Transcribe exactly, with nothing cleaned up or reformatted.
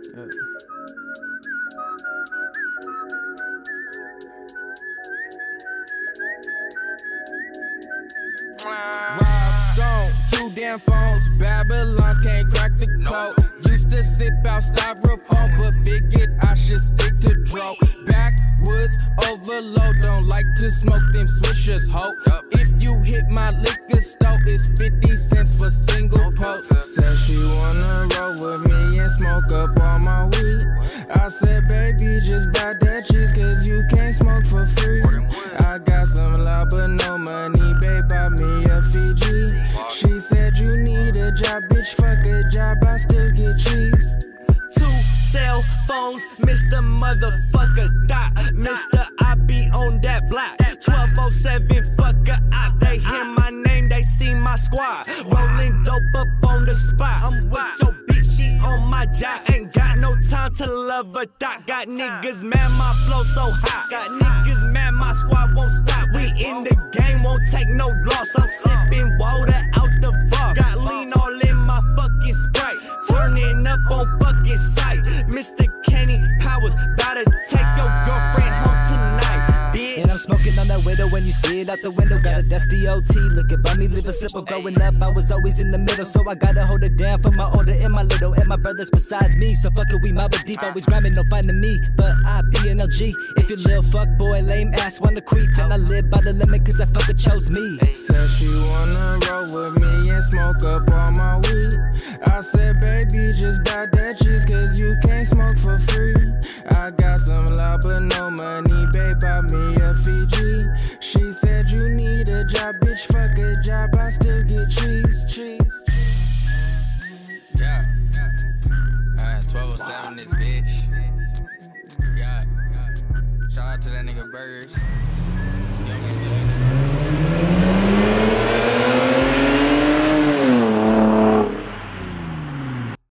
Yeah. Rob Stone, two damn phones, Babylons can't crack the code. Used to sip out styrofoam, but figured I should stick to dro. Backwoods overload, don't like to smoke them swishers, ho. If you hit my liquor store, it's fifty cents for single post. Said she wanna roll with me and smoke up all my weed. I said, baby, just buy that cheese, cause you can't smoke for free. I got some loud but no money, babe, buy me a Fiji. She said you need a job, bitch, fuck a job, I still get cheese. Two cell phones, Mister Motherfucker Dot. Mister I be on that block. twelve oh seven, fuck a op. They hear my name, they see my squad. Rolling dope up on the spot. I'm with your bitch, she on my job. Ain't got no time to love a dot. Got niggas mad, my flow so hot. Got niggas mad, my squad won't stop. We in the game, won't take no loss. I'm sipping water out the vault. Got lean all in my fucking Sprite. Turning up on fucking sight. Mister Kenny Powers, bout to take your girlfriend home tonight, bitch. And I'm smoking on that window when you see it out the window. Got a dusty O T, look at me, live a simple. Growing up, I was always in the middle, so I gotta hold it down for my older and my little. And my brothers besides me, so fuck it, we mob it deep. Always grinding, no finding me, but I be an L G. If you little fuck boy, lame ass, wanna creep. And I live by the limit, cause that fucker chose me. Said she wanna roll with me and smoke up all my weed. I said, baby, just buy that cheese, cause you can't smoke for free. I got some loud but no money, babe, buy me a Fiji. She said you need a job, bitch, fuck a job, I still get cheese, cheese. Yeah, uh, twelve oh seven this bitch. Yeah, shout out to that nigga Burgers.